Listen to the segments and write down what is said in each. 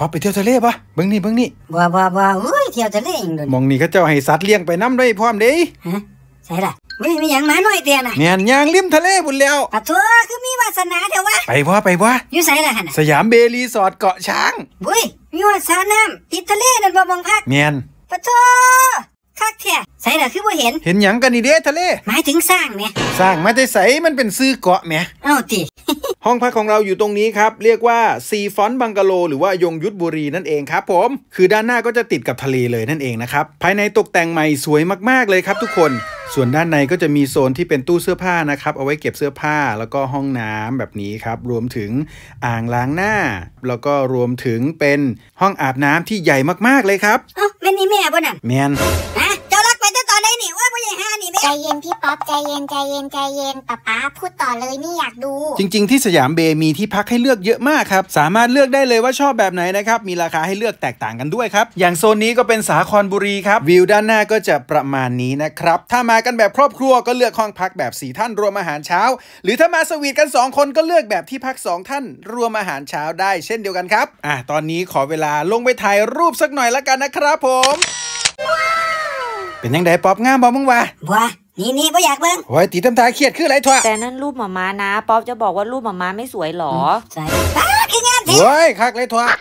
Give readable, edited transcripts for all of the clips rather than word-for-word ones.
พอไปเที่ยวทะเลปะเบิ่งนี่บ่อุ้ยเที่ยวทะเลอีกโดนมองนี่เขาเจ้าให้สัตว์เลี้ยงไปน้ำด้วยพร้อมเด้ฮะใช่ล่ะมีหยังมาหน่อยเตียน่ะแม่นย่างริมทะเลพุ่นแล้วปะโถคือมีวาสนาเด้อวะไปบ่อยู่ไสล่ะหั่นน่ะสยามเบรีสอร์ทเกาะช้างบุ้ยมีวาสนาน้ำติดทะเลนั่นบ่มองพักแม่นปะโถคักแท้ไสล่ะคือบ่เห็นหยังกันนี่เด้ทะเลหมายถึงสร้างแหมสร้างมาแต่ไสมันเป็นชื่อเกาะแหมอ้าวติห้องพักของเราอยู่ตรงนี้ครับเรียกว่าซีฟอนต์บังกะโลหรือว่ายงยุทธบุรีนั่นเองครับผมคือด้านหน้าก็จะติดกับทะเลเลยนั่นเองนะครับภายในตกแต่งใหม่สวยมากๆเลยครับทุกคนส่วนด้านในก็จะมีโซนที่เป็นตู้เสื้อผ้านะครับเอาไว้เก็บเสื้อผ้าแล้วก็ห้องน้ำแบบนี้ครับรวมถึงอ่างล้างหน้าแล้วก็รวมถึงเป็นห้องอาบน้ำที่ใหญ่มากๆเลยครับแม่นี่แม่บ่นั่นแม่นเจ้ารักไปแต่ตอนไหนนี่ว่าบ่ใหญ่5นี่แม่ใจเย็นพี่ป๊อปใจเย็นป๊าพูดต่อเลยนี่อยากดูจริงๆที่สยามเบมีที่พักให้เลือกเยอะมากครับสามารถเลือกได้เลยว่าชอบแบบไหนนะครับมีราคาให้เลือกแตกต่างกันด้วยครับอย่างโซนนี้ก็เป็นสาครบุรีครับวิวด้านหน้าก็จะประมาณนี้นะครับถ้ามากันแบบครอบครัวก็เลือกห้องพักแบบ4ท่านรวมอาหารเช้าหรือถ้ามาสวีทกัน2คนก็เลือกแบบที่พัก2ท่านรวมอาหารเช้าได้เช่นเดียวกันครับตอนนี้ขอเวลาลงไปถ่ายรูปสักหน่อยละกันนะครับผมเป็นยังไงป๊อปงามบ่มึงวะว้านี่บ่อยากเบิ่งโอ้ยตีตำตาเครียดคืออะไรทั่วแต่นั่นรูปหม่านะป๊อปจะบอกว่ารูปหม่าไม่สวยหรอใช่คืองามแท้โอ้ยคักเลยทั่ว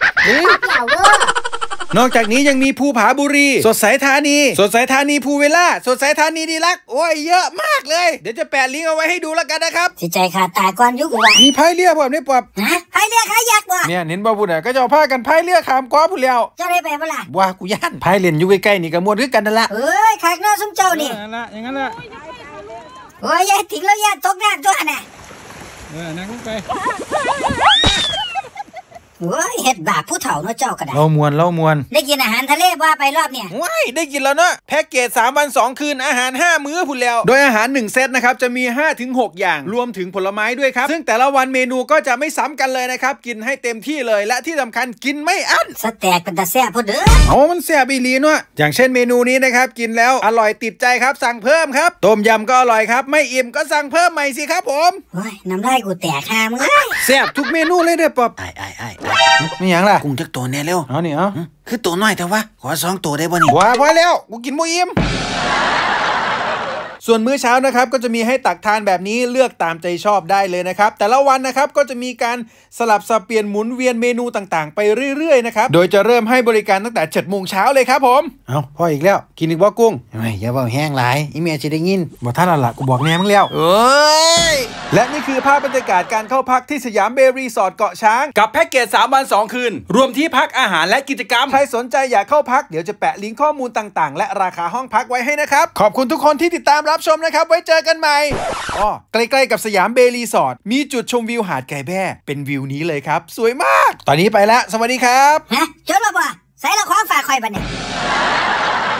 นอกจากนี้ยังมีภูผาบุรีสดใสธานีภูเวล่าสดใสธานีดีลักโอ้ยเยอะมากเลยเดี๋ยวจะแปะลิงก์เอาไว้ให้ดูแล้วกันนะครับสิใจขาดตายก่อนยุกว่ามีพายเรือบ่นี่ป๊อปพายเรือขายักบ่เนี่ยเห็นบ่พุ่นน่ะก็จะเอาพากันพายเรือข้ามเกาะพุ่นแล้วเจ้าได้ไปบ่ล่ะว่ากูย่านพายเล่นอยู่ใกล้ๆนี่ก็ม่วนคือกันนั่นล่ะเอ้ยคักเนาะซุมเจ้านี่อย่างนั้นล่ะโอ้ยอย่าทิ้งแล้วอย่าตกน้ำตัวน่ะนั่งลงไปโอ้ยเฮ็ดบาปผู้เฒ่าเนาะเจ้าก็ได้เล่ามวนได้กินอาหารทะเลว่าไปรอบเนี่ยว้ายได้กินแล้วเนาะแพ็กเกจ3วัน2คืนอาหาร5มื้อพุ่นแล้วโดยอาหาร1เซตนะครับจะมี 5-6 อย่างรวมถึงผลไม้ด้วยครับซึ่งแต่ละวันเมนูก็จะไม่ซ้ำกันเลยนะครับกินให้เต็มที่เลยและที่สำคัญกินไม่อั้นสแต็กเป็นตาแซ่บพุ่นเด้อมันแซ่บอีหลีเนาะอย่างเช่นเมนูนี้นะครับกินแล้วอร่อยติดใจครับสั่งเพิ่มครับต้มยำก็อร่อยครับไม่อิ่มก็สั่งเพิ่มใหม่สิครับผมโอ้ยน้ำลายกูแตกหามึงแซ่บทุกเมนูเลยเด้อป๊อปไม่หยังล่ะกุ้งจักตัวแน่เร็วเอานี่เอาคือตัวน้อยแต่ว่าขอ2ตัวได้บ่นี่ว้าพอแล้วกูกินบ่อิ่มส่วนมื้อเช้านะครับก็จะมีให้ตักทานแบบนี้เลือกตามใจชอบได้เลยนะครับแต่ละวันนะครับก็จะมีการสลับสับเปลี่ยนหมุนเวียนเมนูต่างๆไปเรื่อยๆนะครับโดยจะเริ่มให้บริการตั้งแต่ 7 โมงเช้าเลยครับผมเอาพออีกแล้วกินอีกบ่กุ้งอย่าเว้าแห้งหลายอีเมียสิได้ยินบ่ทันละกูบอกแน่มึงแล้วและนี่คือภาพบรรยากาศการเข้าพักที่สยามเบรีสอร์ทเกาะช้างกับแพ็กเกจ3วัน2คืนรวมที่พักอาหารและกิจกรรมใครสนใจอยากเข้าพักเดี๋ยวจะแปะลิงก์ข้อมูลต่างๆและราคาห้องพักไว้ให้นะครับขอบคุณทุกคนที่ติดตามรับชมนะครับไว้เจอกันใหม่ใกล้ๆกับสยามเบรีสอร์ทมีจุดชมวิวหาดไก่แบ้เป็นวิวนี้เลยครับสวยมากตอนนี้ไปแล้วสวัสดีครับจบแล้วบ่ใส่ละของฝากคอยบัดนี้